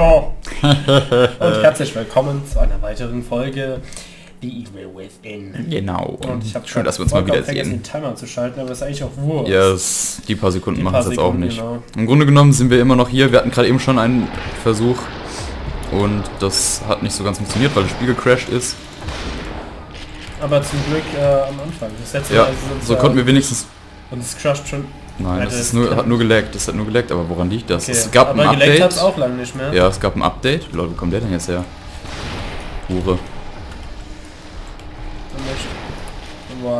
Hallo und herzlich willkommen zu einer weiteren Folge The Evil Within. Genau. Und ich habe schön, dass wir uns mal wieder sehen. Den Timer zu schalten, aber das ist eigentlich auch Wurst. Yes, die paar Sekunden machen es jetzt auch nicht. Genau. Im Grunde genommen sind wir immer noch hier. Wir hatten gerade eben schon einen Versuch und das hat nicht so ganz funktioniert, weil das Spiel gecrashed ist. Aber zum Glück am Anfang. Das letzte Ja, Mal so konnten wir wenigstens... Und es crasht schon... Nein, Alter, das ist nur, hat nur gelaggt. Das hat nur gelaggt, aber woran liegt das? Okay. Es gab aber ein geleckt Update. hat's auch lange nicht mehr. Ja, es gab ein Update. Leute, wo kommt der denn jetzt her? Hure. Boah.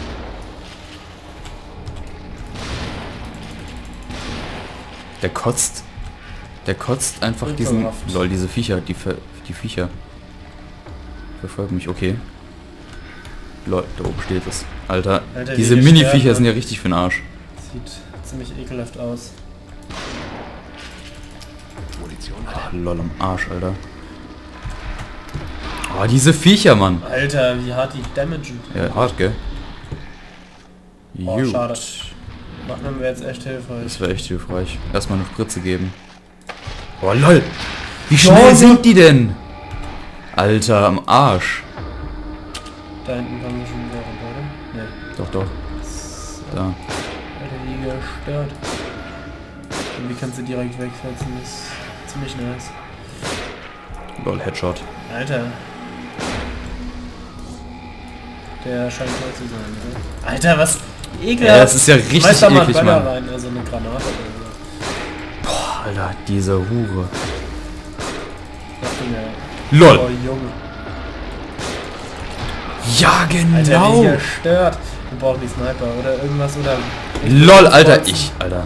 Der kotzt einfach diesen... Ekelhaft. Lol, diese Viecher, die Viecher verfolgen mich, okay. Lol, da oben steht es. Alter, Alter, diese die Mini-Viecher sterben. sind ja richtig für den Arsch. Sieht ziemlich ekelhaft aus. Ach, lol, am Arsch, Alter. Oh, diese Viecher, Mann. Alter, wie hart die damagen. Ja, hart, gell? Oh, Gut. schade. Machen wir jetzt echt hilfreich. Das wäre echt hilfreich. Erstmal eine Spritze geben. Oh, lol. Wie schnell Ja, sind die denn? Alter, am Arsch. Da hinten kommen wir schon wieder runter, oder? Ne. Doch, doch. Da. Alter, wie gestört. Und wie kannst du direkt wegsetzen? Das ist ziemlich nice. Lol, Headshot. Alter. Der scheint voll zu sein, oder? Alter, was? Ekelhaft. Ja, das ist ja richtig Schmeiß da mal eklig, Böller Mann. rein, also eine Granate oder so. Boah, Alter, diese Hure. Dachte mir, LOL. oh Junge. Ja, Alter, genau. wie gestört. Wir brauchen die Sniper oder irgendwas oder... LOL, Alter, Alter.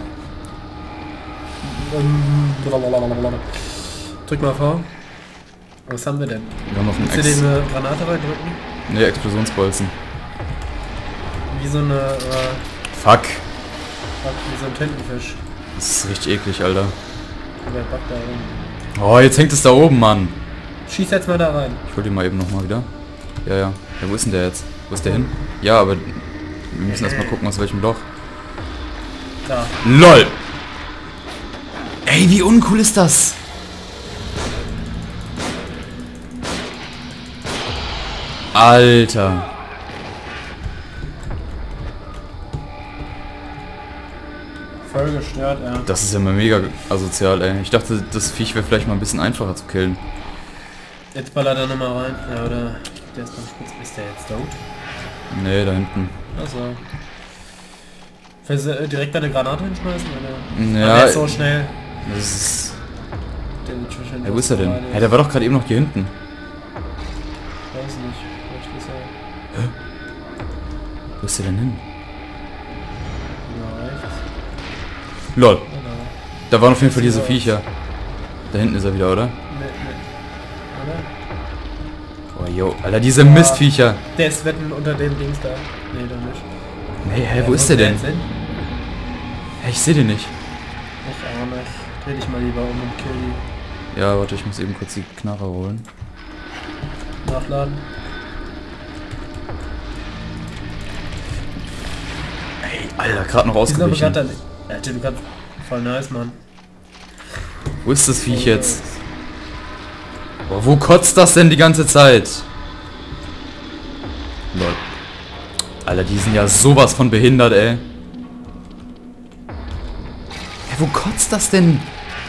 Drück mal vor. Was haben wir denn? Wir haben noch einen Willst du dir eine Granate reindrücken? Ne, Explosionsbolzen. Wie so eine... Fuck. wie so ein Tintenfisch. Das ist richtig eklig, Alter. Wer backt da rum? Oh, jetzt hängt es da oben, Mann. Schieß jetzt mal da rein. Ich hol den mal eben nochmal wieder. Ja, ja. Ja, wo ist denn der jetzt? Wo ist der hin? Ja, aber wir müssen erstmal gucken, aus welchem Loch. Da. LOL! Ey, wie uncool ist das? Alter. Voll gestört, ja. Das ist ja mal mega asozial, ey. Ich dachte, das Viech wäre vielleicht mal ein bisschen einfacher zu killen. Jetzt ballert er nochmal rein. Ja, oder... Der ist beim Spitz. Ist der jetzt tot? Nee, da hinten. Achso. Willst du direkt eine Granate hinschmeißen, oder? Ja, Ah, der ist so schnell. das ist... Der wird schon schön Hey, wo ist er denn? vorbereitet. Hey, der war doch gerade eben noch hier hinten. Weiß nicht. Vielleicht ist er... Wo ist der denn hin? Ja, rechts. LOL. Oder? Da waren auf jeden Fall diese Viecher. Da hinten ist er wieder, oder? Ne, oder? Oh, yo. Alter, diese Mistviecher. Der ist wetten unter dem Dings da. Nee, doch nicht. Nee, hä, wo ist der denn? jetzt hin? Hä, ich seh den nicht. Ich auch nicht. Dreh dich mal lieber um und kill die. Ja, warte, ich muss eben kurz die Knarre holen. Nachladen. Ey, Alter, gerade noch Die sind aber ausgewichen. gerade dann... Alter, du kannst... Voll nice, Mann. Wo ist das Viech jetzt? Boah, wo kotzt das denn die ganze Zeit? Lol. Alter, die sind ja sowas von behindert, ey. Hä, wo kotzt das denn?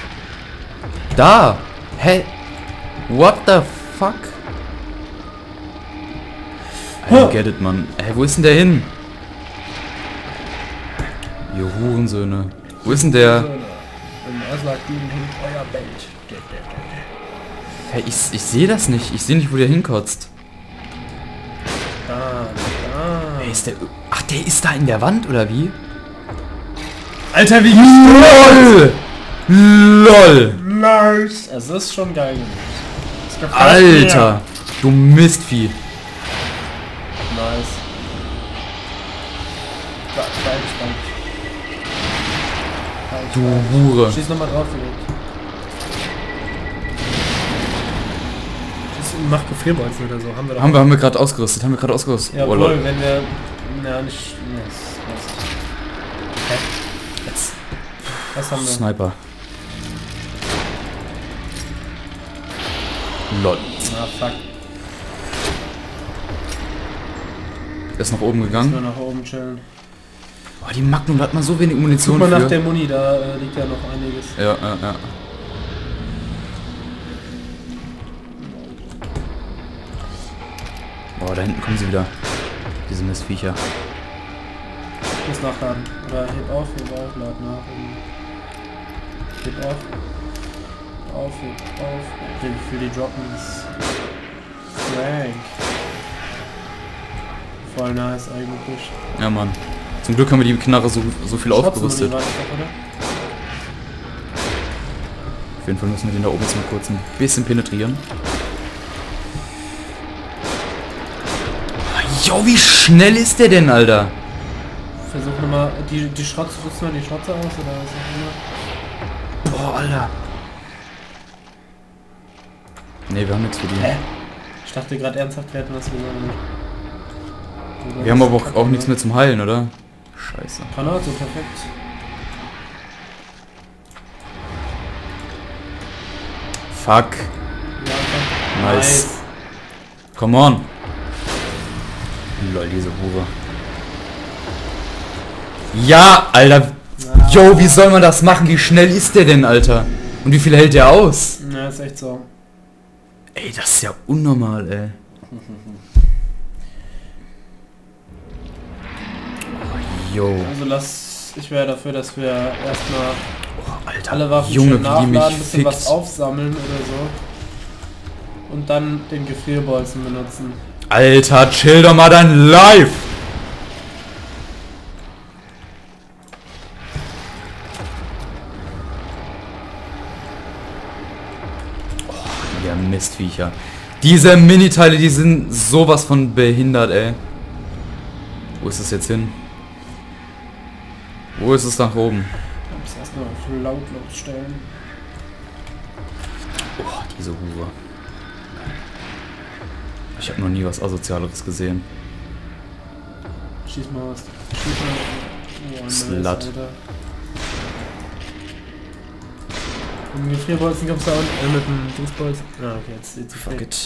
Da! Hä? What the fuck? I don't get it, Mann. Hä, wo ist denn der hin? Ihr Hurensöhne. Wo ist denn der? Im Aslak liegen hinter euer Bett. Hä, ich sehe das nicht. Ich sehe nicht, wo der hinkotzt. Da. Ey, ist der... Ach, der ist da in der Wand, oder wie? Alter, wie LOL! LOL! nice! Es ist schon geil gemacht. Es gefällt Alter! Du Mistvieh. mir. Nice. Geil gespannt. Du Hure. Schieß nochmal drauf, Philipp. Mach Gefrierbolzen oder so. Haben wir doch. Haben wir gerade ausgerüstet. Ja, Oh, wohl, lol. wenn wir... Ja, nicht... Hä? Jetzt. Was haben wir? Sniper. Lol. Ah, fuck. Er ist nach oben Nur gegangen. nach oben chillen. Oh, die Magnum, da hat man so wenig Guck Munition mal nach für. der Muni, da liegt ja noch einiges. Ja. Boah, da hinten kommen sie wieder. Diese Mistviecher. Ich muss nachladen. Oder heb auf, lad nach. Heb auf. Heb auf. Wie viel die droppen ist. Crank. Voll nice eigentlich. Ja, Mann. Zum Glück haben wir die Knarre so viel aufgerüstet. Oder? Auf jeden Fall müssen wir den da oben jetzt mal kurz ein bisschen penetrieren. Jo, wie schnell ist der denn, Alter? Versuch nochmal, die Schrotze, rüst mal die Schrotze aus, oder was auch immer? Boah, Alter. Ne, wir haben nichts für die. Hä? Ich dachte gerade ernsthaft, wir hätten was gewonnen. Wir haben aber auch nichts mehr zum Heilen, oder? Scheiße. Granate, perfekt. Fuck. Ja, okay. Nice. Come on. Lol, diese Hure. Ja, Alter. Jo, wie soll man das machen? Wie schnell ist der denn, Alter? Und wie viel hält der aus? Ja, ist echt so. Ey, das ist ja unnormal, ey. Oh, jo. Also ich wäre dafür, dass wir erstmal Oh, Alter. alle Waffen Junge, schön wie die nachladen, mich ein bisschen was fickt. aufsammeln oder so. Und dann den Gefrierbolzen benutzen. Alter, chill doch mal dein Life! Oh, ihr Mistviecher. Diese Miniteile, die sind sowas von behindert, ey. Wo ist es jetzt hin? Wo ist es nach oben? Ich muss erstmal auf lautlos stellen. Oh, diese Hure. Ich habe noch nie was Asozialeres gesehen. Schieß mal was. Schieß mal. Slut. Alter. Mit dem Gefrierbolzen kommst du auch mit dem Dingsbolzen. Ah, okay, jetzt Fuck it.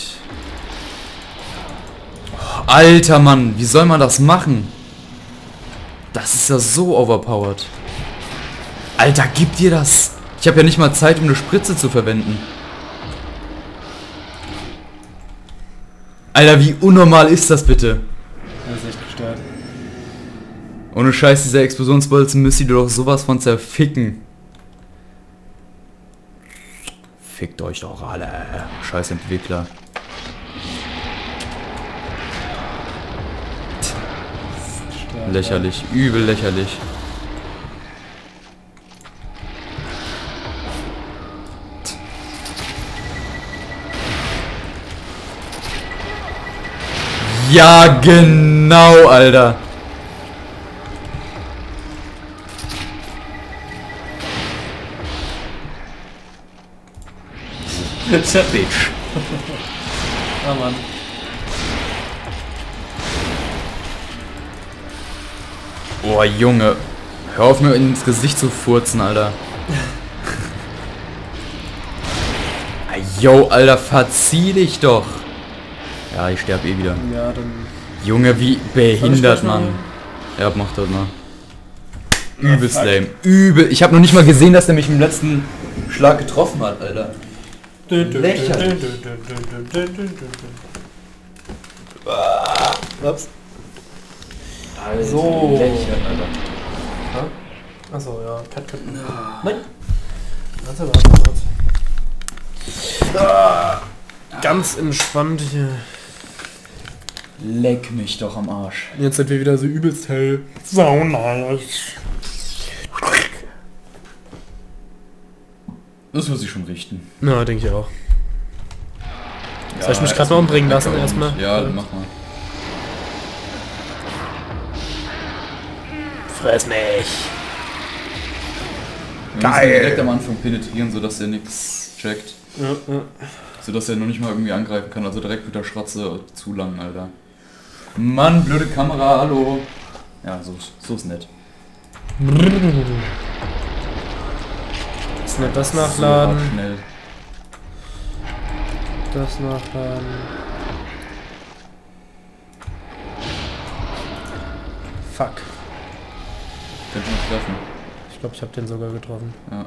Oh, Alter, Mann, wie soll man das machen? Das ist ja so overpowered. Alter, gib dir das. Ich habe ja nicht mal Zeit, um eine Spritze zu verwenden. Alter, wie unnormal ist das bitte? Das ist echt gestört. Ohne Scheiß, dieser Explosionsbolzen müsst ihr doch sowas von zerficken. Fickt euch doch alle. Scheiß Entwickler. Gestört, Lächerlich, übel lächerlich. Ja, genau, Alter. Bitch. Ah, Mann. Oh, Junge. Hör auf mir ins Gesicht zu furzen, Alter. Yo, Alter, verzieh dich doch. Ja, ich sterbe eh wieder. Ja, dann. Junge, wie behindert, Soll ich Mann. mal- Ja, mach das mal. Übelst lame. Übel. Ich habe noch nicht mal gesehen, dass der mich im letzten Schlag getroffen hat, Alter. Lächerlich. Ups. Alter, So. lächerlich, Alter. Achso, ja. Cut. Nein. Warte. Ganz entspannt hier. Leck mich doch am Arsch. Jetzt sind wir wieder so übelst hell. So nice. Das muss ich schon richten. Na, denke ich auch. Ja, Soll ich mich gerade mal umbringen lassen erstmal? Ja, dann mach mal. Fress mich. Wir Geil. müssen direkt am Anfang penetrieren, sodass er nichts checkt. Ja. Sodass er noch nicht mal irgendwie angreifen kann. Also direkt mit der Schratze zulangen, Alter. Mann, blöde Kamera, hallo. Ja, so ist nett. Ist nicht das So nachladen? hart schnell. Das noch. Fuck. Könnte mich treffen. Ich glaube, ich habe den sogar getroffen. Ja.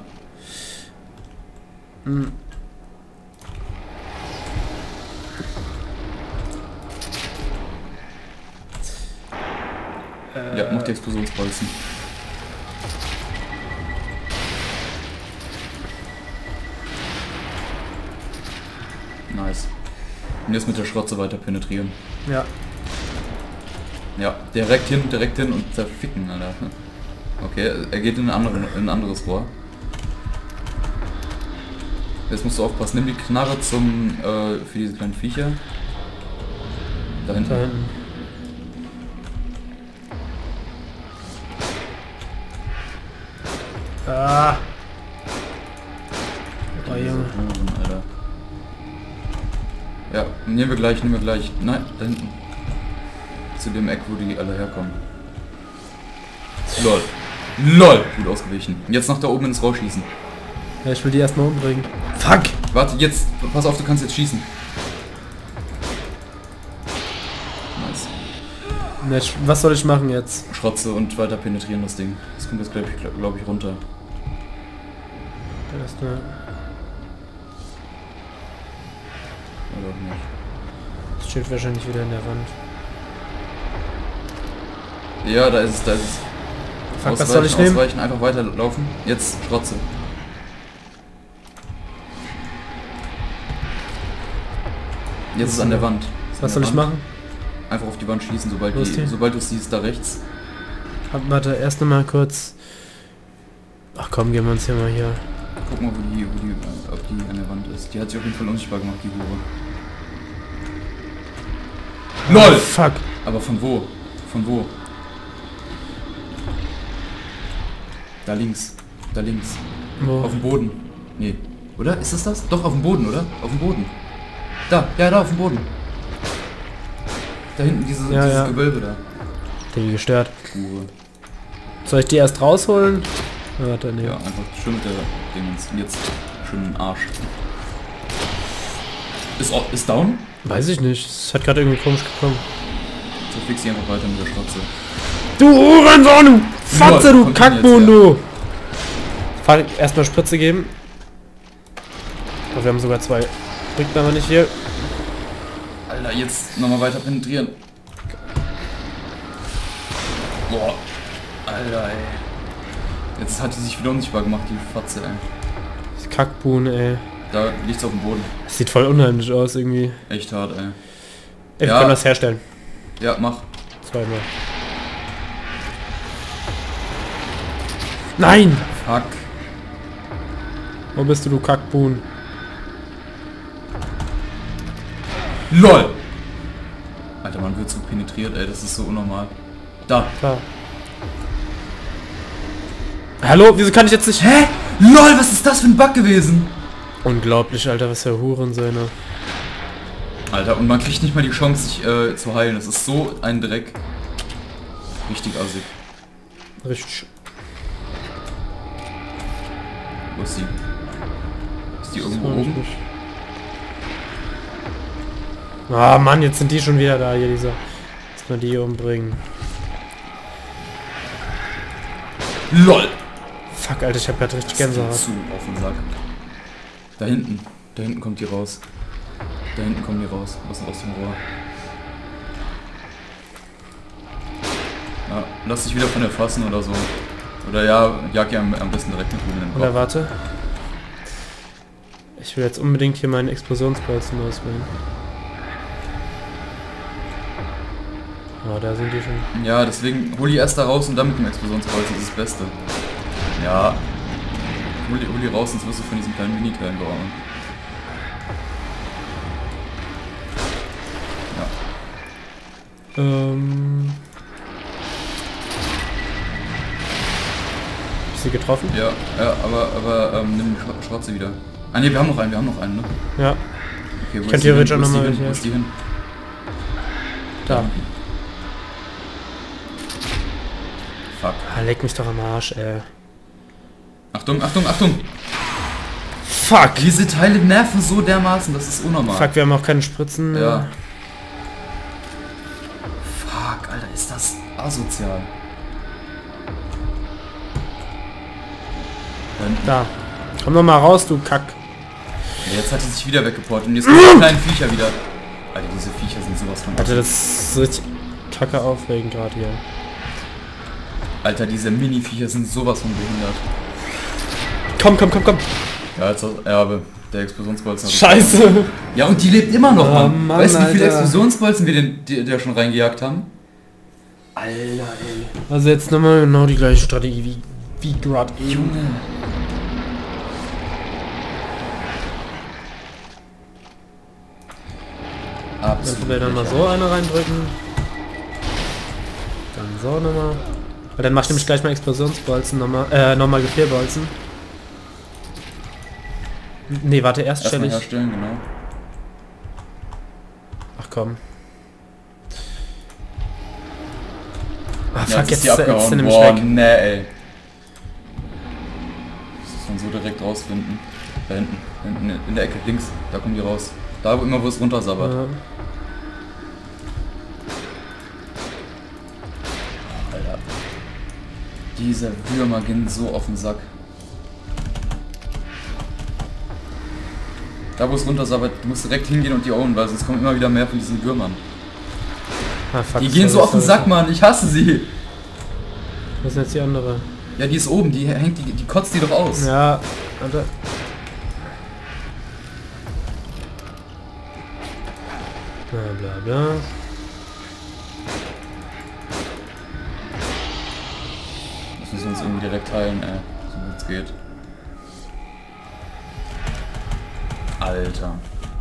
Hm. Ja, mach die Explosionsbolzen. Nice. Und jetzt mit der Schrotze weiter penetrieren. Ja. Ja, direkt hin und zerficken, Alter. Okay, er geht in ein anderes Rohr. Jetzt musst du aufpassen, nimm die Knarre für diese kleinen Viecher. Da hinten. Da hinten. Ah! Oh, Diese Junge. Huren, Alter. Ja, nehmen wir gleich. Nein, da hinten. Zu dem Eck, wo die alle herkommen. LOL. LOL! Gut ausgewichen. Jetzt nach da oben ins Rohr schießen. Ja, ich will die erstmal umbringen. Fuck! Warte, jetzt. Pass auf, du kannst jetzt schießen. Nice. Was soll ich machen jetzt? Schrotze und weiter penetrieren das Ding. Das kommt jetzt, glaub ich, runter. Erstmal. Oder auch nicht. Das steht wahrscheinlich wieder in der Wand. Ja, da ist es. Fuck, was soll ich nehmen? Ausweichen, einfach weiterlaufen. Jetzt Schrotze. Jetzt ist es an der Wand. Was soll ich machen? Einfach auf die Wand schießen, sobald du es siehst, da rechts. Warte, erst noch mal kurz. Ach komm, gehen wir uns hier mal hier. Guck mal, ob die an der Wand ist. Die hat sich auf jeden Fall unsichtbar gemacht, die Hure. LOL! Fuck! Aber von wo? Von wo? Da links. Da links. Wo? Auf dem Boden. Nee. Oder? Ist das? Doch, auf dem Boden, oder? Auf dem Boden. Da, ja, da auf dem Boden. Da hinten dieses Gewölbe da. Den gestört. Hure. Soll ich die erst rausholen? Warte, nee. Ja, einfach schön mit der Dingens. Und jetzt schön den Arsch. Ist down? Weiß ich nicht. Es hat gerade irgendwie komisch gekommen. So fix sie einfach weiter mit der Schrotze. Du Hurensohn, du Fotze, du kommt Kackbohnen, du! Erstmal Spritze geben. Aber wir haben sogar 2. Bringt aber nicht hier. Alter, jetzt nochmal weiter penetrieren. Boah. Alter, ey. Jetzt hat die sich wieder unsichtbar gemacht, die Fotze, ey. Das Kackbohnen, ey. Da liegt's auf dem Boden. Das sieht voll unheimlich aus, irgendwie. Echt hart, ey. Wir können das herstellen. Ja, mach. 2-mal. Nein! Fuck. Wo bist du Kackbohnen? LOL! Alter, man wird so penetriert, ey, das ist so unnormal. Da. Da. Hallo, wieso kann ich jetzt nicht... Hä? LOL, was ist das für ein Bug gewesen? Unglaublich, Alter, was für Hurensöhne. Alter, und man kriegt nicht mal die Chance, sich zu heilen. Das ist so ein Dreck. Richtig assig. Richtig. Wo ist sie? Ist die irgendwo Das weiß ich oben? nicht. Ah Mann, jetzt sind die schon wieder da, hier dieser. Jetzt mal die hier umbringen. LOL! Fuck, Alter, ich hab grad richtig Gänsehaut. Zu auf den Sack. Da hinten kommt die raus. Da hinten kommen die raus, aus dem Rohr. Ja, lass dich wieder von der fassen oder so. Oder ja, jag ja am besten direkt mit Kugeln in den Oder Kopf. warte. Ich will jetzt unbedingt hier meinen Explosionsbolzen auswählen. Oh, da sind die schon. Ja, deswegen hol die erst da raus und dann mit dem Explosionsbolzen, das ist das Beste. Ja. Hol die raus, sonst wirst du von diesen kleinen Miniteilen gehauen. Ist sie getroffen? Ja, aber nimm die Schrotze wieder. Ah ne, wir haben noch einen, ne? Ja. Okay, Ich kann theoretisch auch nochmal Wo ist die hin? Da. Fuck. Ah, leck mich doch am Arsch, ey. Achtung, Achtung, Achtung! Fuck! Diese Teile nerven so dermaßen, das ist unnormal. Fuck, wir haben auch keine Spritzen. Ja. Fuck, Alter, ist das asozial. Da. Komm doch mal raus, du Kack. Ja, jetzt hat er sich wieder weggeportet und jetzt kommen die kleinen Viecher wieder. Alter, diese Viecher sind sowas von... Alter, das ist richtig kacke aufregend gerade hier. Alter, diese Mini-Viecher sind sowas von behindert. Komm. Ja, als Erbe. Der Explosionsbolzen. Scheiße! Ja, und die lebt immer noch, Oh, Mann. Mann, Weißt du, wie viele Alter. Explosionsbolzen wir der schon reingejagt haben? Alter, ey. Also jetzt nochmal genau die gleiche Strategie wie gerade eben. Junge. Dann will dann mal so eine reindrücken. Dann so nochmal. Weil dann mach ich nämlich gleich mal Explosionsbolzen, nochmal Gefrierbolzen. Nee, warte, erst stelle Erstmal ich... herstellen, genau. Ach komm. Ah, Ja, fuck, jetzt jetzt ist die ist er abgehauen. nämlich Boah, weg. nee, ey. Das muss man so direkt rausfinden. Da hinten in der Ecke, links. Da kommen die raus. Da immer, wo es runtersabbert. Ja. Alter. Diese Würmer gehen so auf den Sack. Da wo es runtersabbert, du musst direkt hingehen und die own, weil sonst kommen immer wieder mehr von diesen Würmern. Ah, fuck, Die gehen so auf den Sack, Mann. Ich hasse sie. Was ist denn jetzt die andere? Ja, die ist oben. Die hängt, die kotzt die doch aus. Ja, warte. Bla bla. Das müssen wir uns irgendwie direkt heilen, ey. So wie es geht. Alter.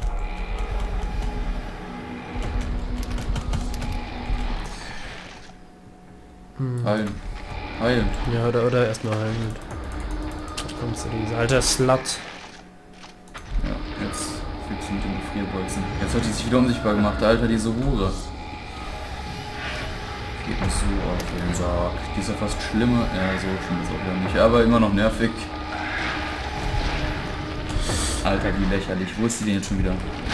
Heilen. Heilen. Ja, oder erstmal heilen. Da kommst du diese alter Slut. Ja, jetzt fügst du mit den Gefrierbolzen. Jetzt hat die sich wieder unsichtbar gemacht, Alter, diese Hure. Geht nicht so auf den Sack. Die ist ja fast schlimmer. Ja, so schlimm ist auch wieder nicht. Aber immer noch nervig. Alter, wie lächerlich. Wo ist die denn jetzt schon wieder?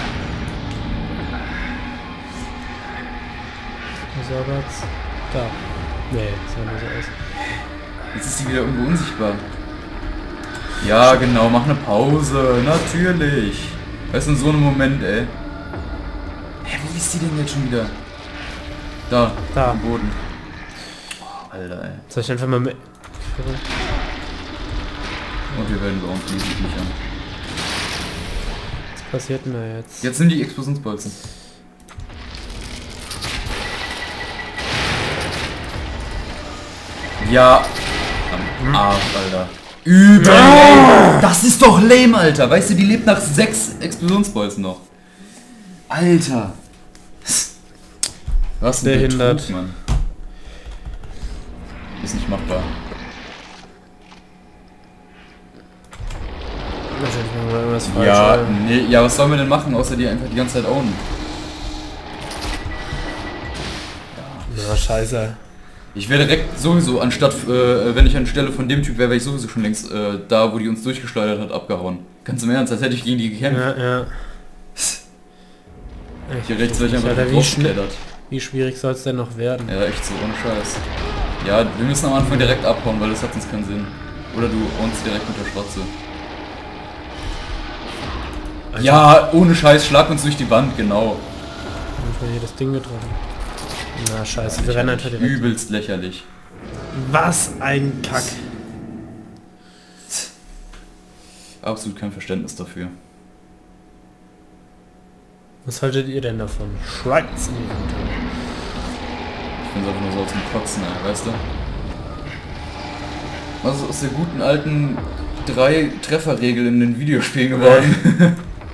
Was war das? Da. Nee, sah nur so aus. Jetzt ist sie wieder irgendwo unsichtbar. Ja, genau, mach eine Pause. Natürlich. Weißt du, in so einem Moment, ey. Hä, wo ist die denn jetzt schon wieder? Da, Da. am Boden. Oh, Alter, ey. Soll ich einfach mal mit... Und wir werden bei uns riesig an. Was passiert denn da jetzt? Jetzt nimm die Explosionsbolzen. Ja. Am Arsch, Alter. Übel. Lame. Das ist doch lame, Alter. Weißt du, die lebt nach 6 Explosionsbolzen noch. Alter. Was ein Behindert. Betrug, Mann. Ist nicht machbar. Wahrscheinlich machen wir irgendwas falsch. Ja, oder? nee, ja, was sollen wir denn machen, außer die einfach die ganze Zeit ownen? Ja, scheiße. Ich wäre direkt sowieso, anstatt, wenn ich anstelle von dem Typ wäre, wäre ich sowieso schon längst da, wo die uns durchgeschleudert hat, abgehauen. Ganz im Ernst, als hätte ich gegen die gekämpft. Ja, ja. Hier rechts wäre ich einfach Alter, draufgeklettert. Wie schwierig soll es denn noch werden? Ja, echt so, ohne Scheiß. Ja, wir müssen am Anfang direkt abhauen, weil das hat uns keinen Sinn. Oder du ownst direkt mit der Schrotze. Alter. Ja, ohne Scheiß, schlag uns durch die Wand, genau. Ich habe hier das Ding getroffen. Na scheiße, wir Lächerlich. rennen einfach direkt. Übelst lächerlich. Was ein Kack. Absolut kein Verständnis dafür. Was haltet ihr denn davon? Schreibt's in die Kommentare. Ich finde es einfach nur so zum Kotzen, ey, weißt du? Was ist aus der guten alten 3-Treffer-Regel in den Videospielen geworden?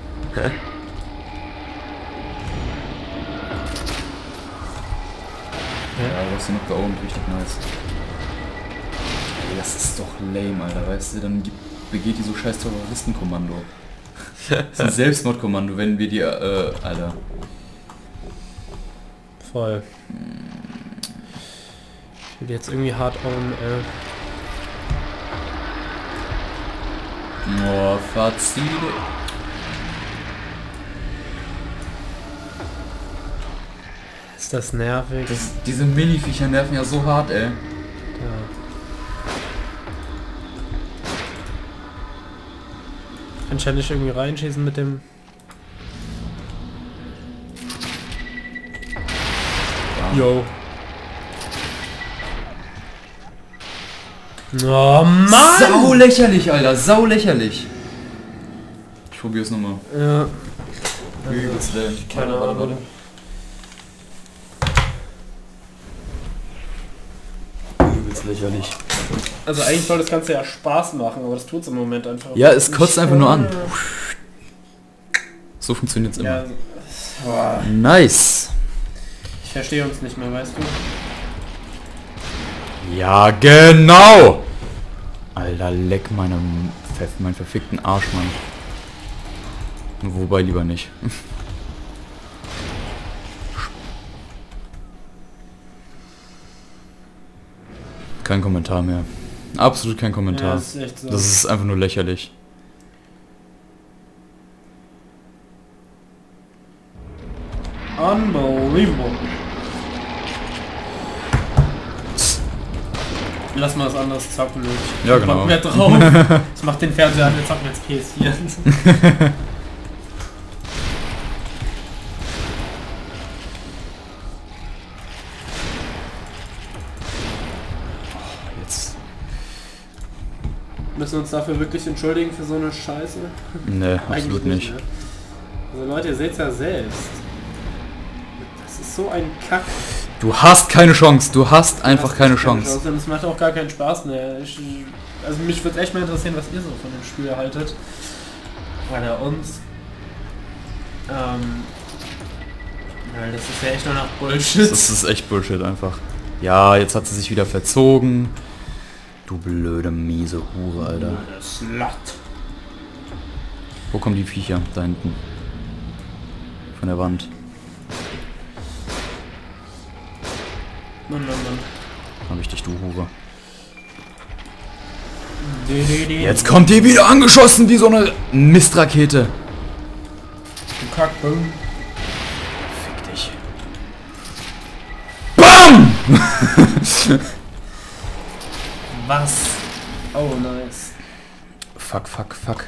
Ja, du hast du noch geowned, richtig nice. Ey, das ist doch lame, Alter, weißt du? Dann begeht die so scheiß Terroristenkommando. Das ist ein Selbstmordkommando, wenn wir die, Alter. Voll. Ich will jetzt irgendwie hart own, Oh, Fazit. Ist das nervig? Diese Mini-Viecher nerven ja so hart, ey. Ja. Kann ich ja nicht irgendwie reinschießen mit dem... Yo. Oh Mann! Sau lächerlich, Alter, sau lächerlich. Ich probier's nochmal. Ja. Übelst Keine Ahnung. Übelst lächerlich. Also eigentlich soll das Ganze ja Spaß machen, aber das tut's im Moment einfach. Ja, es kotzt einfach nur an. So funktioniert's immer. Ja. Boah. Nice. Ich verstehe uns nicht mehr, weißt du? Ja, genau! Alter, leck meinen verfickten Arsch, Mann. Wobei lieber nicht. Kein Kommentar mehr. Absolut kein Kommentar. Ja, das ist echt so. Das ist einfach nur lächerlich. Unbelievable. Lass mal was anderes zocken, Leute. Ja, genau. Bock mehr drauf. Das macht den Fernseher an, wir zocken jetzt PS4. Jetzt. Müssen wir uns dafür wirklich entschuldigen für so eine Scheiße? Nee, absolut nicht. Ne? Also Leute, ihr seht's ja selbst. Das ist so ein Kack. Du hast keine Chance, du hast einfach keine Chance. Und es macht auch gar keinen Spaß mehr. Also mich würde echt mal interessieren, was ihr so von dem Spiel haltet. Oder uns. Weil das ist ja echt nur noch Bullshit. Das ist echt Bullshit einfach. Ja, jetzt hat sie sich wieder verzogen. Du blöde, miese Hure, Alter. Slut. Wo kommen die Viecher? Da hinten. Von der Wand. Mann. Hab ich dich, du Hure. Jetzt Jetzt kommt die wieder angeschossen wie so eine Mistrakete. du Kackboom. Fick dich. BAM! Was? Oh, nice. Fuck. Fuck,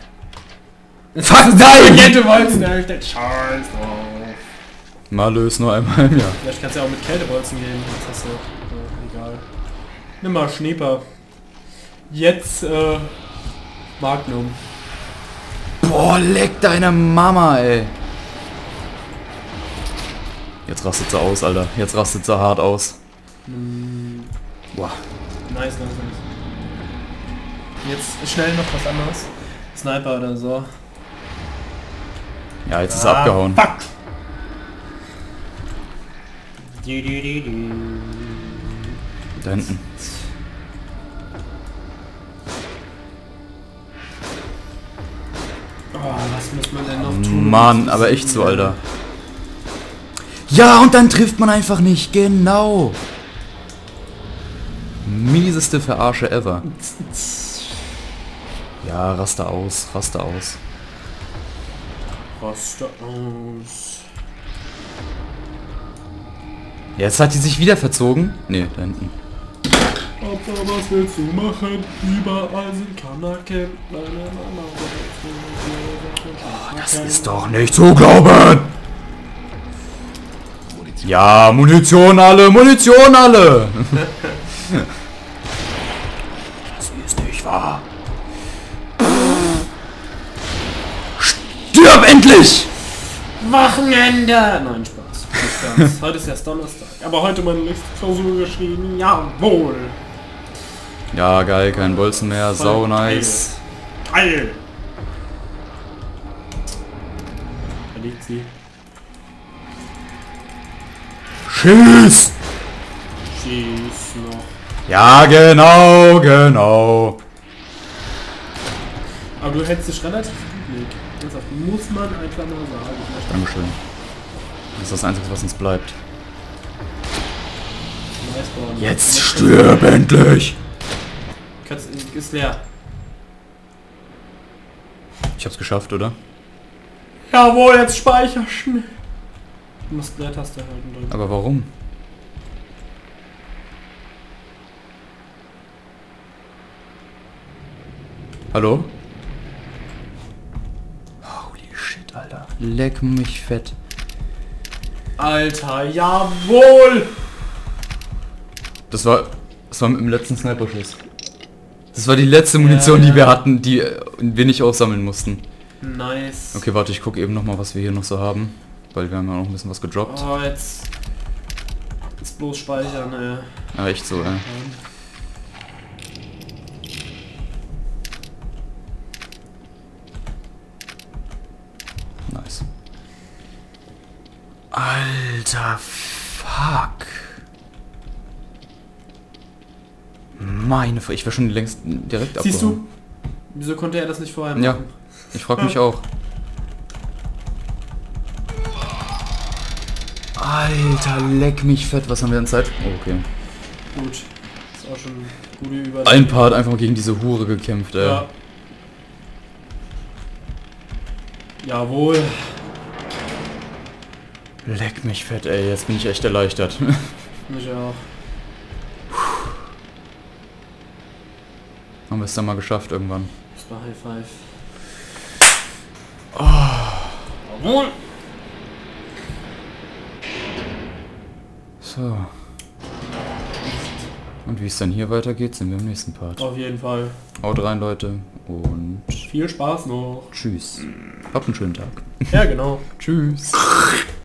nein! Du wolltest nicht, der Scheiß drauf. Malö ist nur einmal im Jahr. Vielleicht kannst du ja auch mit Kältebolzen gehen. Das hast du. Egal. Nimm mal Schneeper. Jetzt, Magnum. Boah, leck deine Mama, ey. Jetzt rastet sie aus, Alter. Jetzt rastet sie hart aus. Boah. Nice. Jetzt schnell noch was anderes. Sniper oder so. Ja, jetzt ist er abgehauen. Fuck! Da hinten. Oh, was muss man denn noch tun? Mann, aber echt so, Alter. Ja, und dann trifft man einfach nicht. Genau. Mieseste Verarsche ever. Ja, raste aus. Raste aus. Jetzt hat die sich wieder verzogen. Ne, da hinten. Aber was willst du machen? Überall sind Kanaken. Das ist doch nicht zu glauben! Ja, Munition alle! Das ist nicht wahr. Stirb endlich! Wochenende! Nein, Spaß. Nicht ganz. Heute ist erst Donnerstag. Aber heute meine nächste Klausur geschrieben. Jawohl! Ja, geil, kein Bolzen mehr. Sau nice. Geil! Da liegt sie. Schieß! Schieß noch. Ja, genau. Aber du hältst dich relativ gut, Nick. Das muss man einfach mal sagen. Dankeschön. Das ist das Einzige, was uns bleibt. Jetzt stirb endlich! Ist leer. Ich hab's geschafft, oder? Jawohl, jetzt speicher schnell. Du musst Leertaste halten drücken. Aber warum? Hallo? Holy shit, Alter. Leck mich fett. Alter, jawohl! Das war im letzten Sniper-Schuss. Das war die letzte Munition, die wir hatten, die wir nicht aufsammeln mussten. Nice. Okay, warte, ich gucke eben noch mal, was wir hier noch so haben. Weil wir haben ja noch ein bisschen was gedroppt. Oh, jetzt bloß speichern, ey. Ja, echt so, Nice. Alter, fuck. Meine ich war schon längst direkt Siehst abgehauen. du? Wieso konnte er das nicht vorher machen? Ja, ich frage mich auch. Alter, leck mich fett. Was haben wir an Zeit? Oh, okay. Gut. Ist auch schon gute Überleitung. Ein Part einfach gegen diese Hure gekämpft, ey. Ja. Jawohl. Leck mich fett, ey. Jetzt bin ich echt erleichtert. Mich auch. Haben wir es dann mal geschafft irgendwann. Das war High Five. Jawohl. So. Und wie es dann hier weitergeht, sind wir im nächsten Part. Auf jeden Fall. Haut rein, Leute. Und Viel Spaß noch. tschüss. Habt einen schönen Tag. Ja, genau. Tschüss.